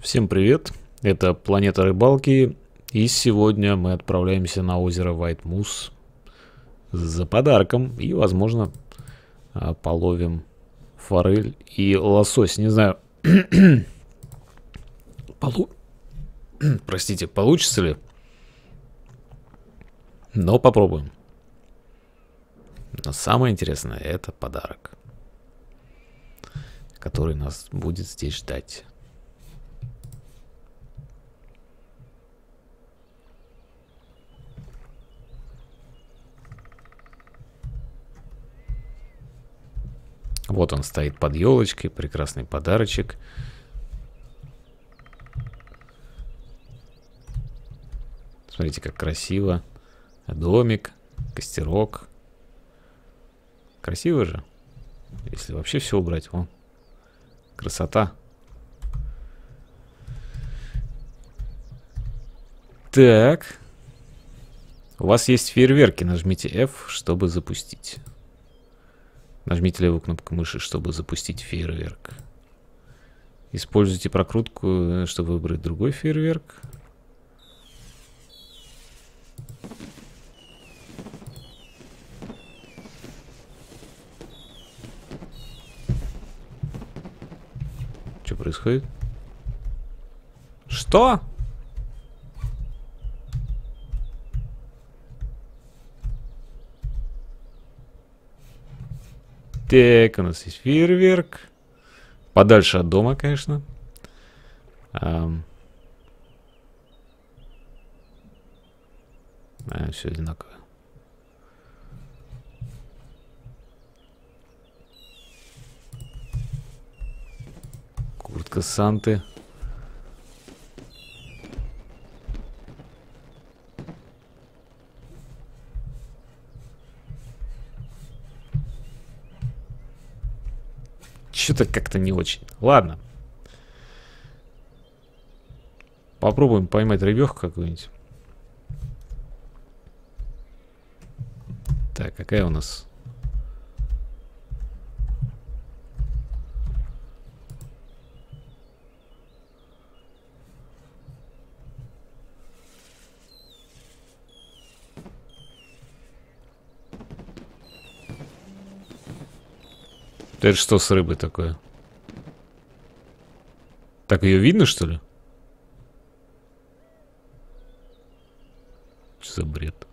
Всем привет, это Планета Рыбалки, и сегодня мы отправляемся на озеро White Moose за подарком и, возможно, половим форель и лосось. Не знаю, простите, получится ли, но попробуем. Но самое интересное — это подарок, который нас будет здесь ждать. Вот он стоит под елочкой, прекрасный подарочек. Смотрите, как красиво. Домик, костерок. Красиво же, если вообще все убрать. Вон. Красота. Так. У вас есть фейерверки. Нажмите F, чтобы запустить. Нажмите левую кнопку мыши, чтобы запустить фейерверк. Используйте прокрутку, чтобы выбрать другой фейерверк. Что происходит? Что? Так, у нас есть фейерверк. Подальше от дома, конечно. Все одинаково. Куртка Санты. Что-то как-то не очень. Ладно. Попробуем поймать рыбеху какую-нибудь. Так, какая у нас? Это что с рыбой такое? Так ее видно, что ли? Что за бред?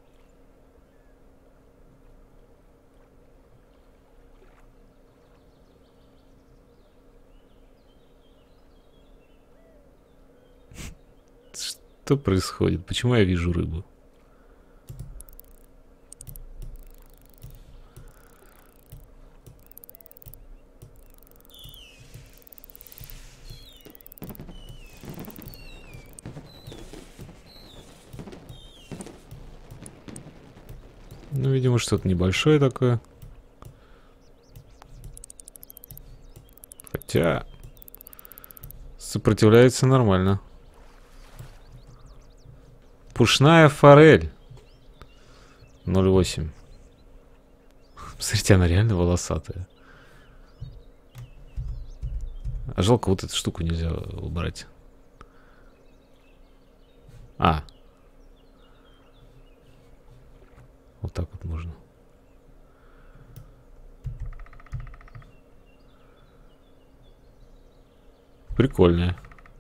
Что происходит? Почему я вижу рыбу? Ну, видимо, что-то небольшое такое. Хотя сопротивляется нормально. Пушная форель. 0,8. Смотрите, она реально волосатая. А жалко, вот эту штуку нельзя убрать. Вот так вот можно. Прикольная.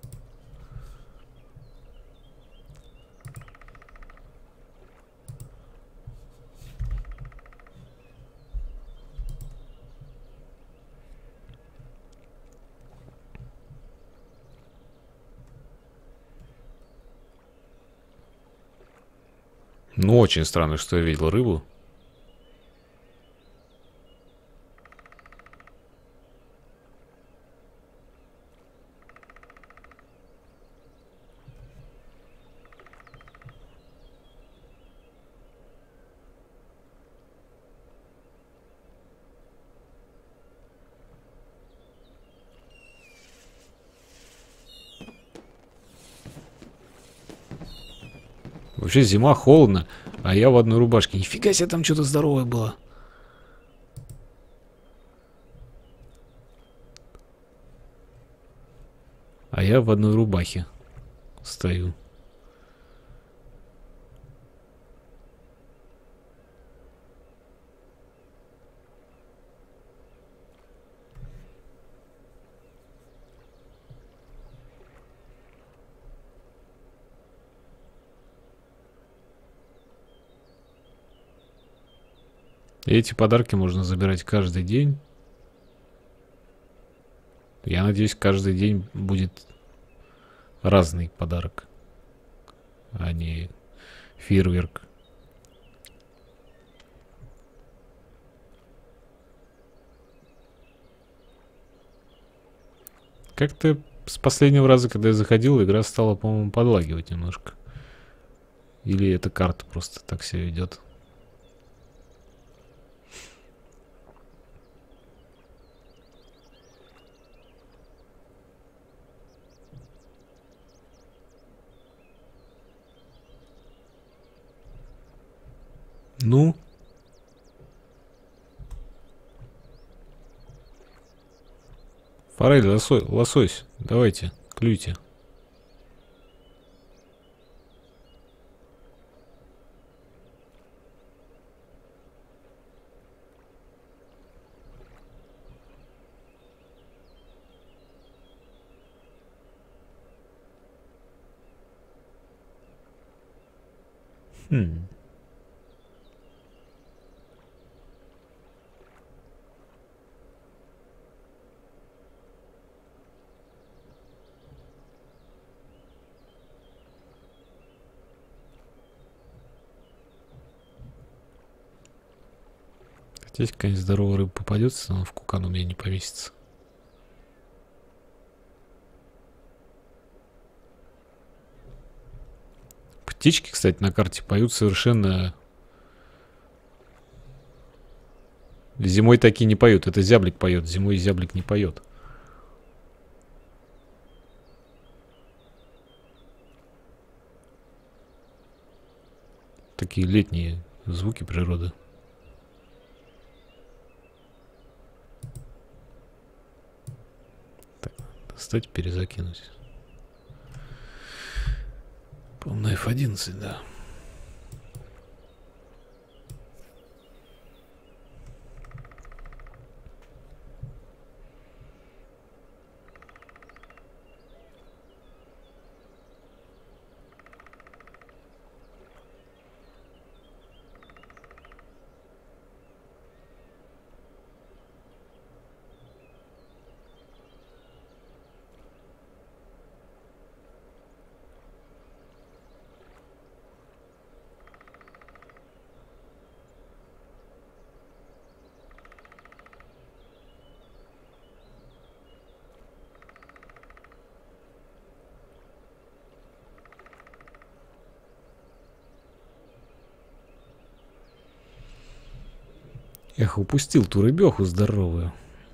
Ну, очень странно, что я видел рыбу. Вообще зима, холодно, а я в одной рубашке. Нифига себе, там что-то здоровое было. А я в одной рубахе стою. И эти подарки можно забирать каждый день. Я надеюсь, каждый день будет разный подарок, а не фейерверк. Как-то с последнего раза, когда я заходил, игра стала, по-моему, подлагивать немножко. Или эта карта просто так себя ведет. Ну? Форель, лосось, давайте, клюйте. Хм. Здесь какая-нибудь здоровая рыба попадется, но в кукан у меня не поместится. Птички, кстати, на карте поют совершенно... Зимой такие не поют. Это зяблик поет. Зимой зяблик не поет. Такие летние звуки природы. Так, достать, перезакинуть. По-моему, на F11, да. Эх, упустил ту рыбеху здоровую.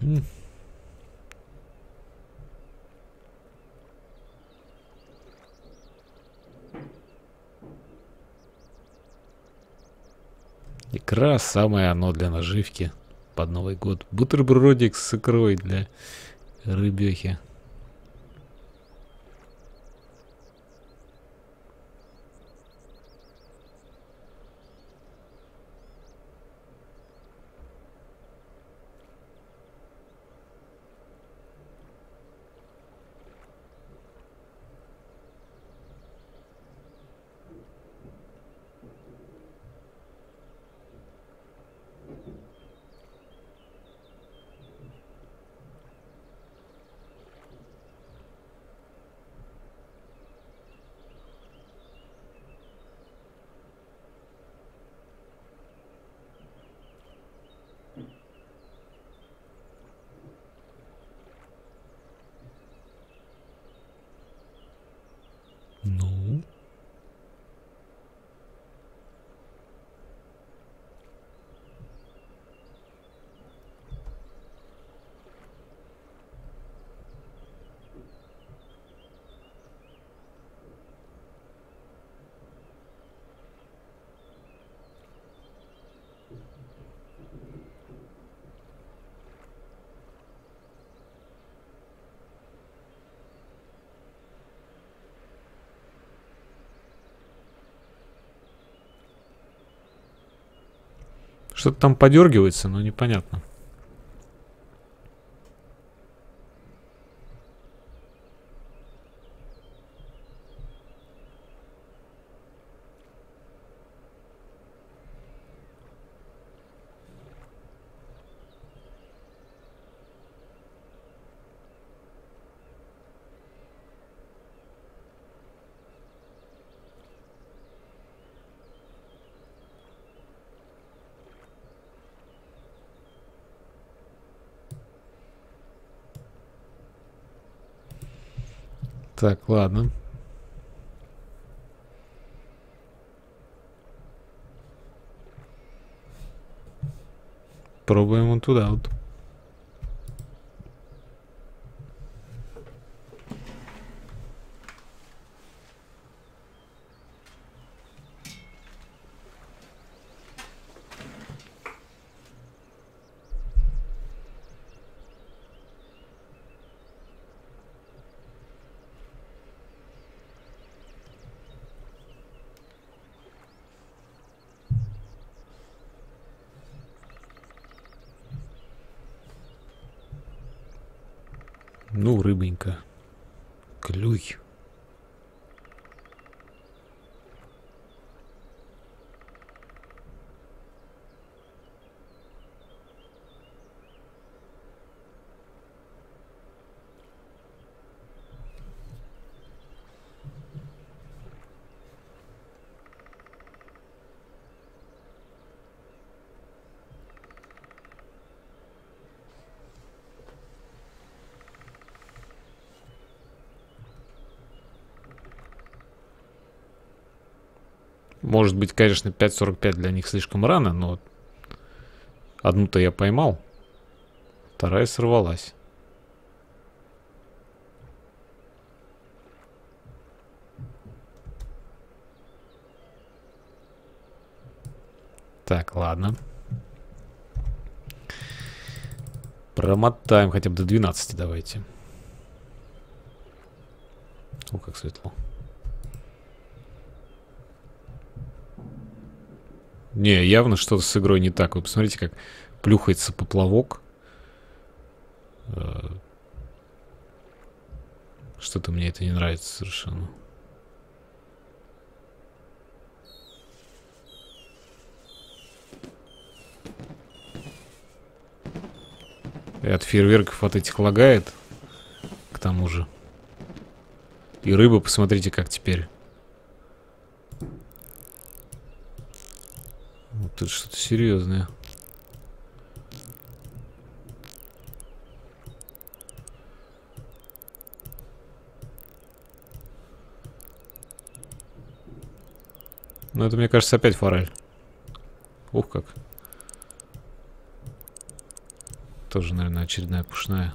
Икра самое оно для наживки под Новый год. Бутербродик с икрой для рыбехи. Что-то там подергивается, но непонятно. Так, ладно. Пробуем вон туда вот. Ну, рыбонька. Клюй. Может быть, конечно, 5:45 для них слишком рано, но одну-то я поймал, вторая сорвалась. Так, ладно. Промотаем хотя бы до 12, давайте. О, как светло. Не, явно что-то с игрой не так. Вы посмотрите, как плюхается поплавок. Что-то мне это не нравится совершенно. И от фейерверков от этих лагает. К тому же. И рыба, посмотрите, как теперь. Вот это что-то серьезное. Ну, это, мне кажется, опять форель. Ух, как. Тоже, наверное, очередная пушная.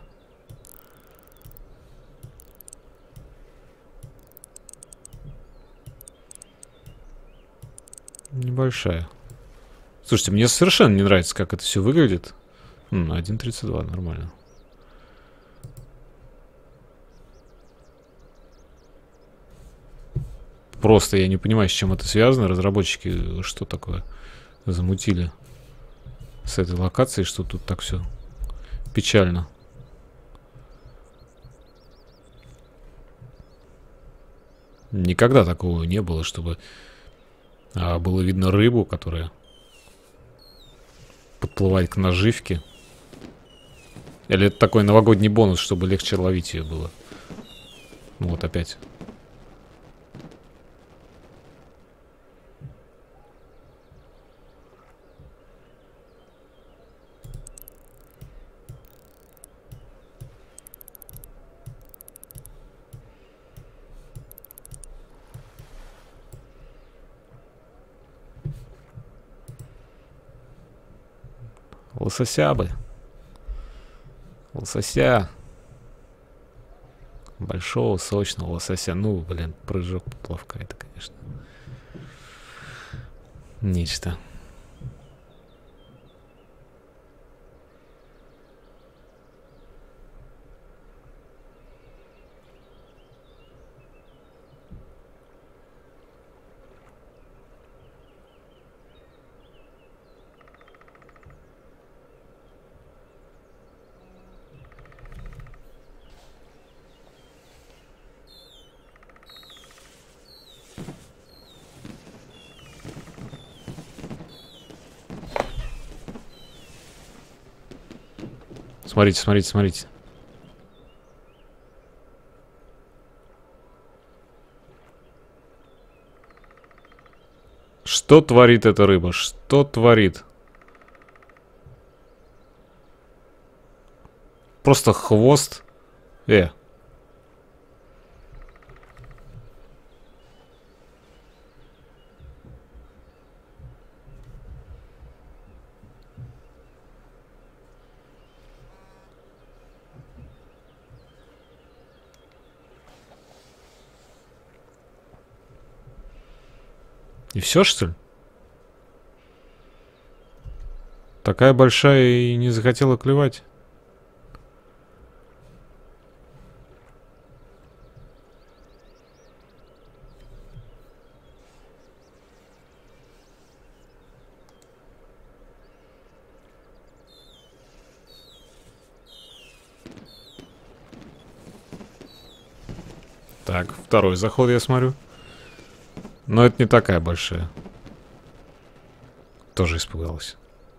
Небольшая. Слушайте, мне совершенно не нравится, как это все выглядит. 1.32, нормально. Просто я не понимаю, с чем это связано. Разработчики что такое замутили с этой локацией, что тут так все печально. Никогда такого не было, чтобы было видно рыбу, которая подплывает к наживке. Или это такой новогодний бонус, чтобы легче ловить ее было. Ну вот опять. Лосося бы. Лосося. Большого, сочного лосося. Ну, блин, прыжок поплавка. Это, конечно, нечто. Смотрите, смотрите, смотрите. Что творит эта рыба? Что творит? Просто хвост. И все, что ли? Такая большая и не захотела клевать. Так, второй заход я смотрю. Но это не такая большая. Тоже испугалась.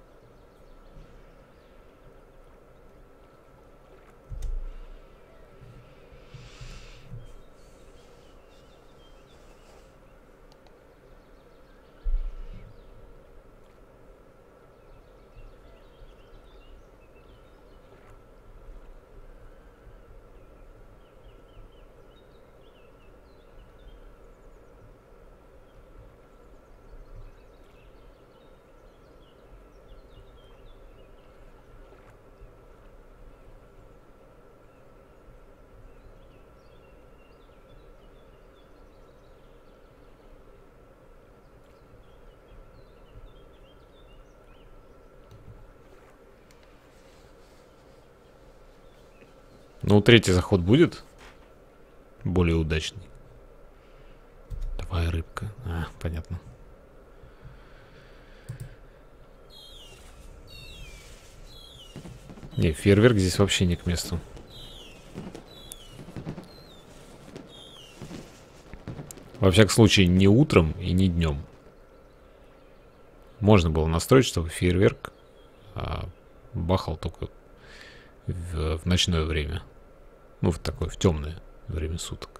Ну, третий заход будет более удачный. Давай, рыбка. А, понятно. Не, фейерверк здесь вообще не к месту. Во всяком случае, не утром и не днем. Можно было настроить, чтобы фейерверк бахал только в ночное время. Ну, в такое, в темное время суток.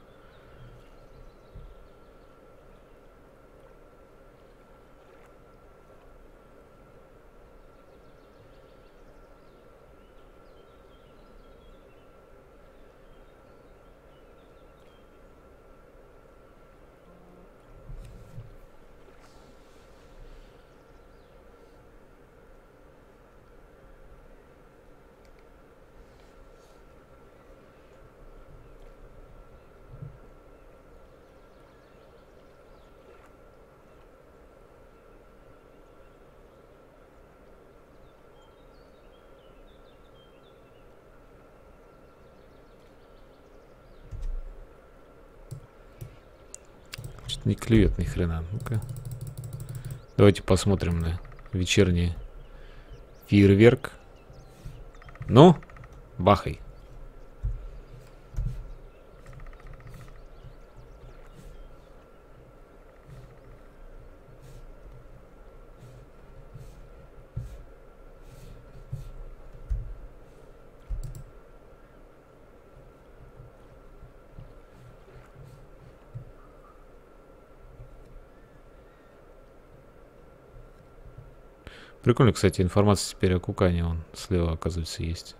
Что-то не клюет ни хрена. Ну-ка. Давайте посмотрим на вечерний фейерверк. Ну, бахай. Прикольно, кстати, информация теперь о кукане. Он слева, оказывается, есть.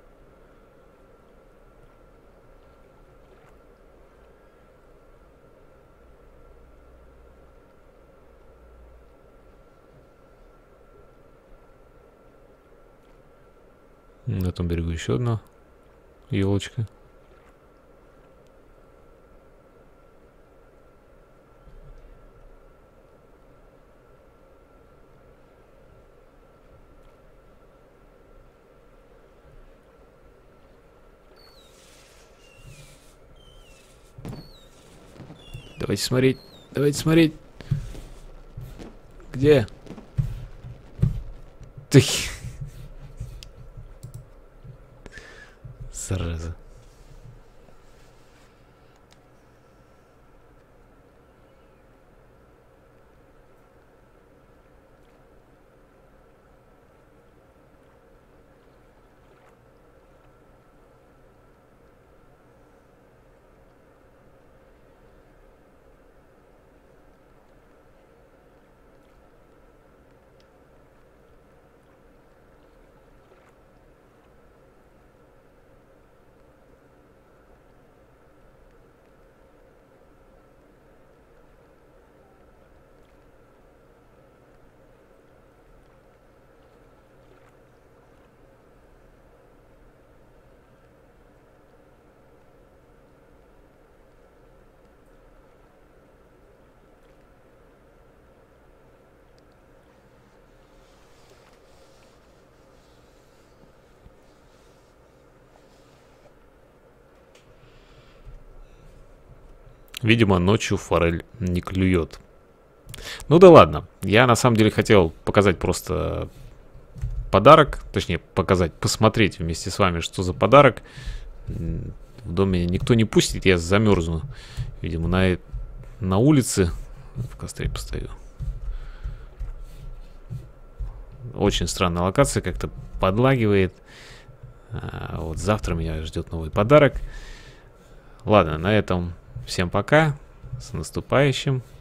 На том берегу еще одна елочка. Давайте смотреть. Давайте смотреть. Где? Ты... Зараза. Видимо, ночью форель не клюет. Ну да ладно. Я на самом деле хотел показать просто подарок. Точнее, посмотреть вместе с вами, что за подарок. В доме никто не пустит, я замерзну. Видимо, на улице в костре постою. Очень странная локация, как-то подлагивает. Вот завтра меня ждет новый подарок. Ладно, на этом всем пока. С наступающим.